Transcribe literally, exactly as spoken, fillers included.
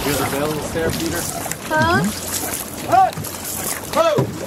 You have the bells there, Peter? Huh? Hut! Ho!